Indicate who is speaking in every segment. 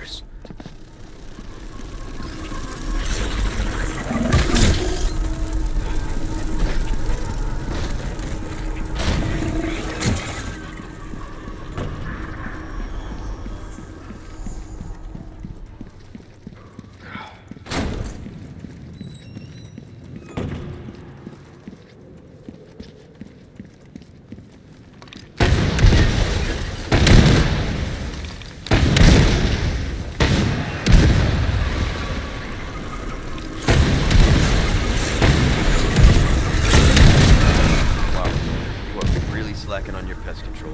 Speaker 1: course. Slacking on your pest control.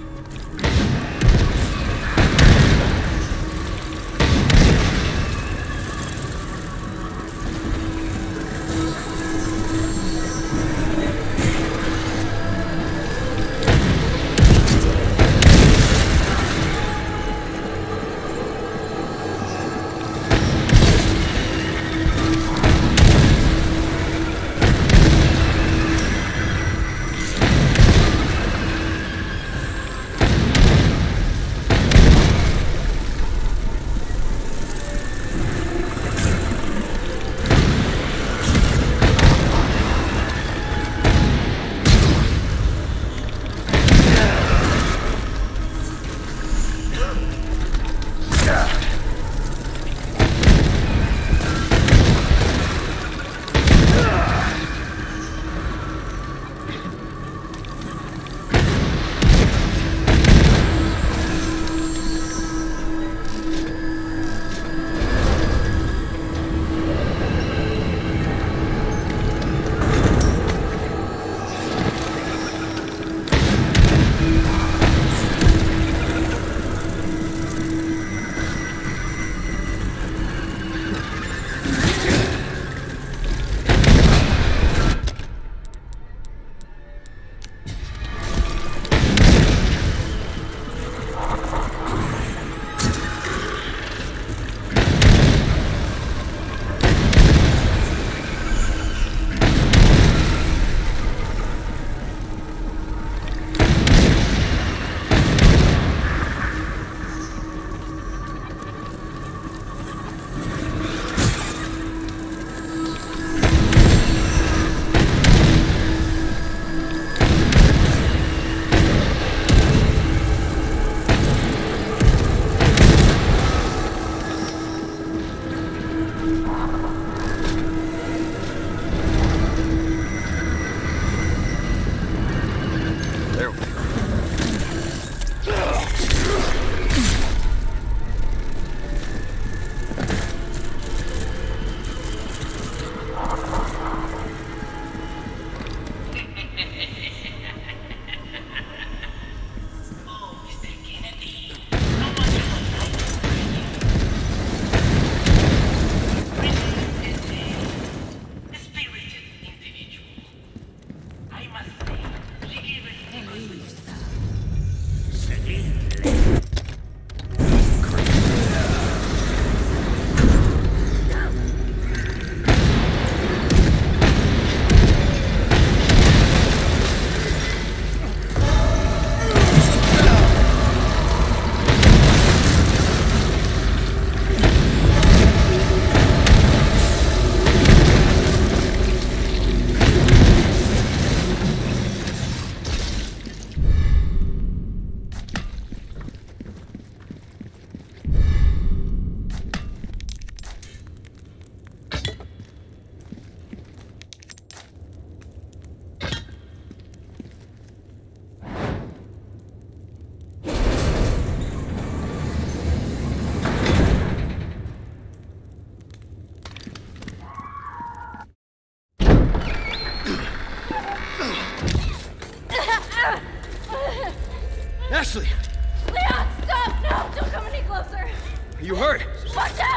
Speaker 1: Ashley!
Speaker 2: Leon, stop! No, don't come any closer!
Speaker 1: Are you hurt?
Speaker 2: Watch out!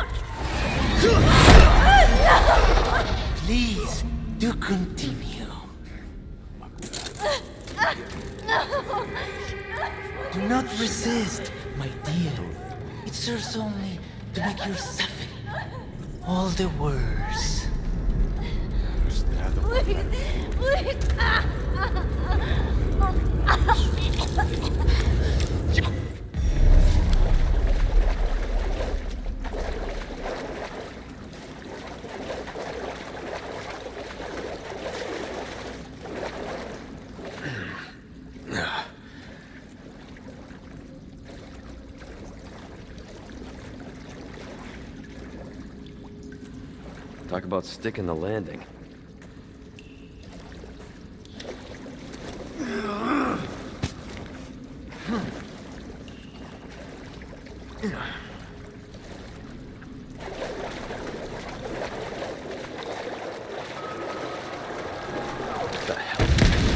Speaker 3: Please, do continue. Do not resist, my dear. It serves only to make your suffering all the worse.
Speaker 2: Please, please!
Speaker 1: Talk about sticking the landing. What the hell?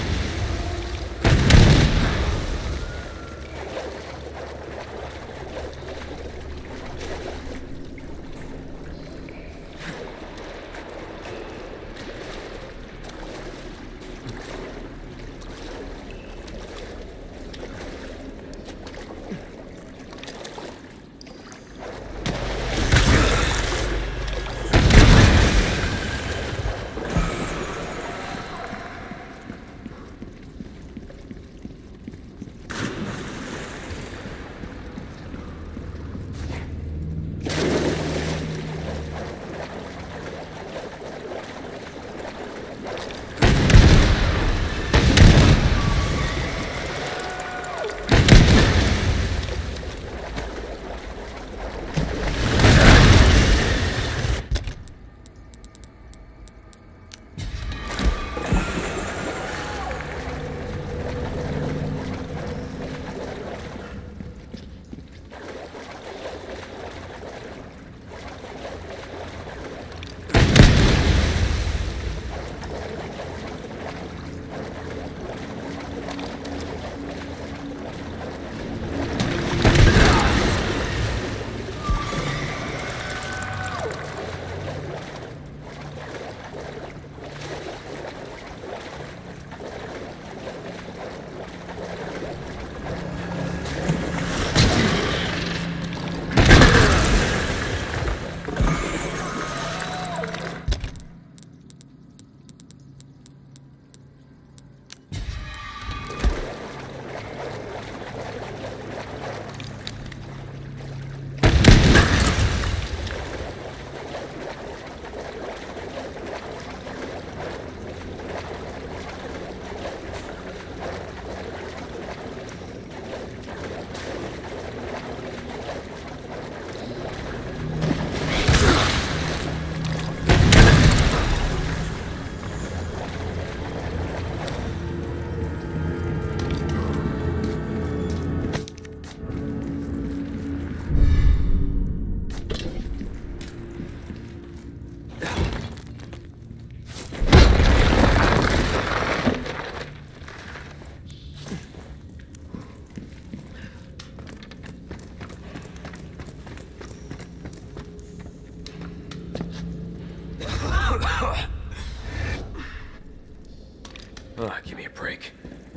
Speaker 1: Oh, give me a break.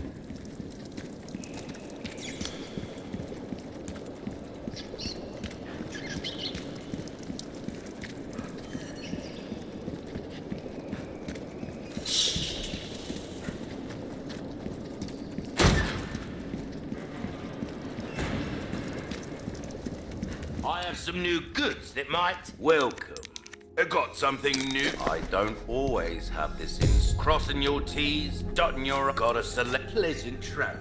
Speaker 4: I have some new goods that might welcome. I got something new. I don't always have this in. Crossing your T's, dotting your... Gotta select pleasant travels.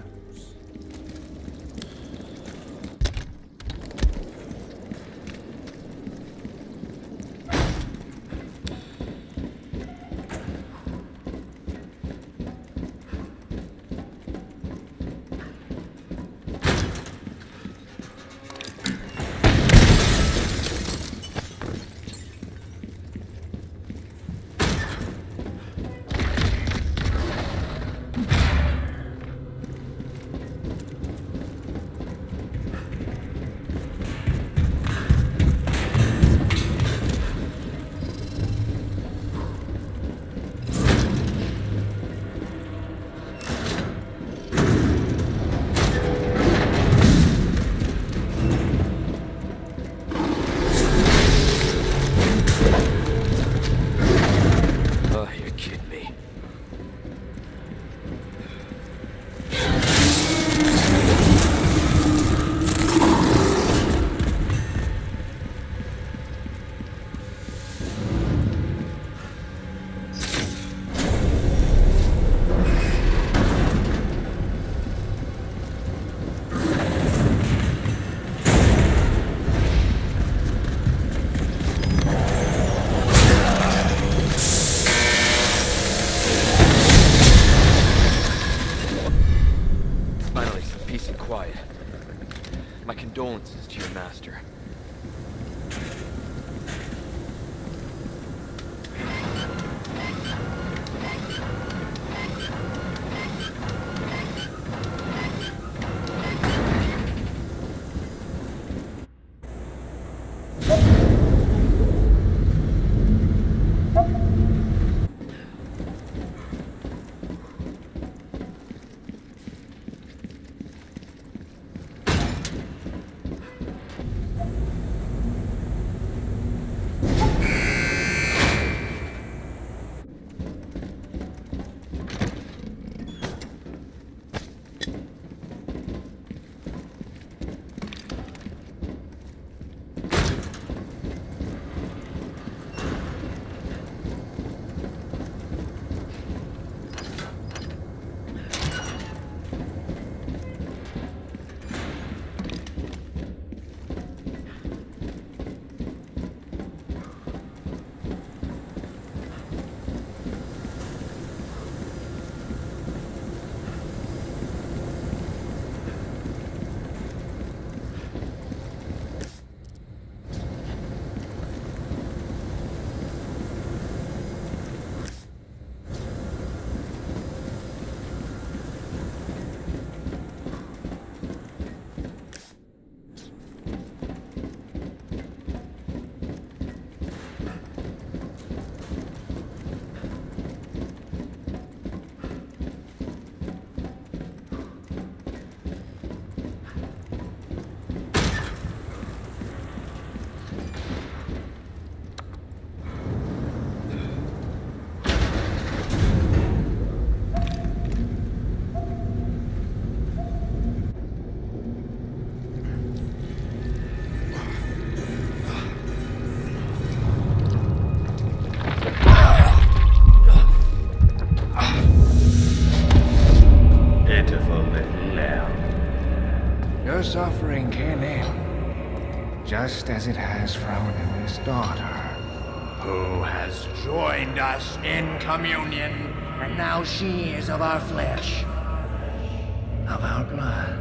Speaker 5: just as it has for our newest daughter, who has joined us in communion, and now she is of our flesh, of our blood.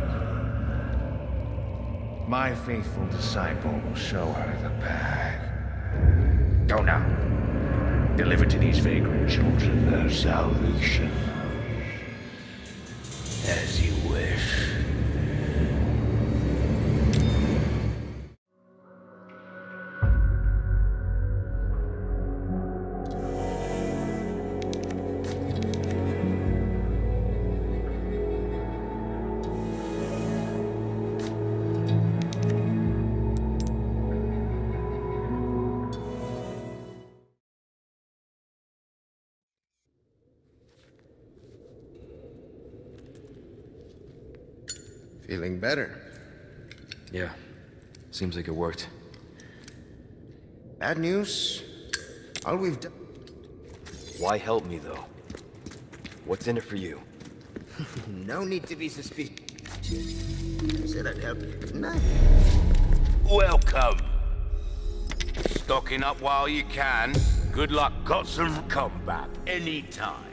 Speaker 5: My faithful disciple will show her the path. Go now. Deliver to these vagrant children their salvation. As you wish.
Speaker 6: Feeling better?
Speaker 1: Yeah. Seems like it worked.
Speaker 6: Bad news? All we've done...
Speaker 1: Why help me, though? What's in it for you?
Speaker 6: No need to be suspicious. I said I'd help you, didn't I?
Speaker 4: Welcome. Stocking up while you can. Good luck. Got some comeback anytime.